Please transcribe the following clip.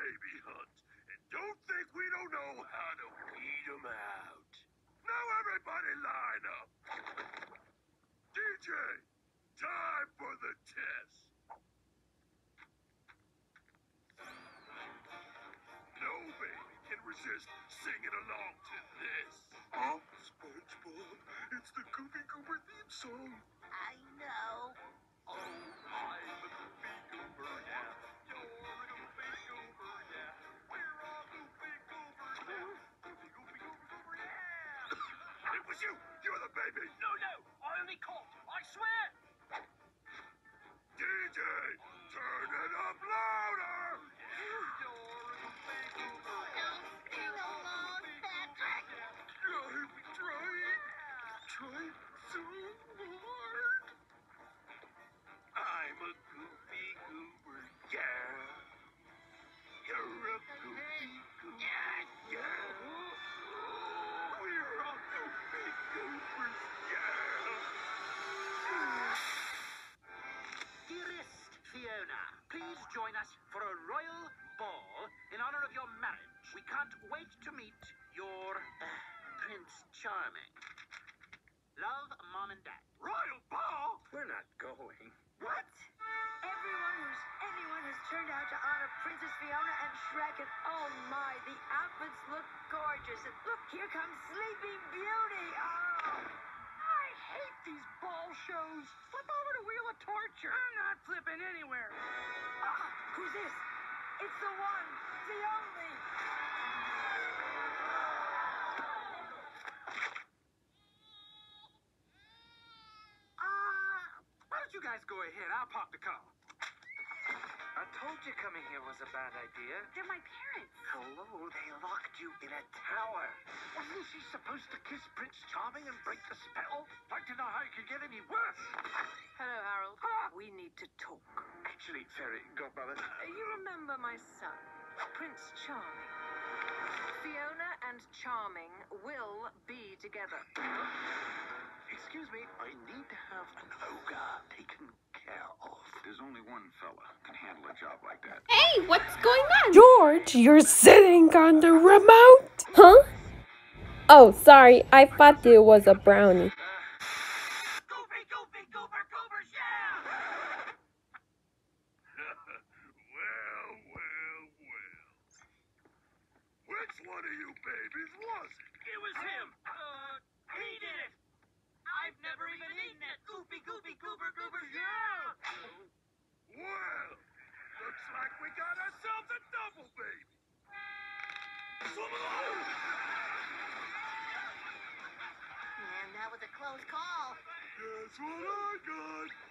baby hunt. And don't think we don't know how to weed them out. Now everybody line up. DJ, time for the test. No baby can resist singing along to this. Oh, SpongeBob, it's the Goofy Goober theme song. I know. Oh, I'm a Goofy Goober, yeah. You're a Goofy Goober, yeah. We're all Goofy Goobers now. Goofy, Goofy, Goober, Goober, yeah. It was you. You're the baby. No, I only caught. I swear. DJ, turn it up louder. Leave alone, Patrick. Trying so hard. I'm a Goofy Goober, yeah. You're a Goofy Goober, yeah. We're all Goofy Goobers, yeah. Dearest Fiona, please join us for a royal ball in honor of your marriage. We can't wait to meet your Prince Charming. Love, Mom and Dad. Royal ball? We're not going. What? Anyone who's turned out to honor Princess Fiona and Shrek, and oh my, the outfits look gorgeous. And look, here comes Sleeping Beauty. Oh, I hate these ball shows. Flip over to Wheel of Torture. I'm not flipping anywhere. who's this? It's the one, the only. Why don't you guys go ahead? I'll park the car. I told you coming here was a bad idea. They're my parents. Hello, they locked you in a tower. Wasn't she supposed to kiss Prince Charming and break the spell? I'd like to know how it could get any worse. Hello, Harold. We need to talk. Actually, Fairy Godmother. You remember my son, Prince Charming. Fiona and Charming will be together. Excuse me, I need to have an ogre taken care of. There's only one fella can handle a job like that. Hey, what's going on? George, you're sitting on the remote? Huh? Oh, sorry. I thought it was a brownie. Goofy, Goofy, Goober, Goobers, yeah! Well. Which one of you babies was it? It was him. He did it. I've never even eaten it. Goofy, Goofy, Goober, Goobers, yeah! Well, looks like we got ourselves a double baby. And that was a close call. Guess what I got?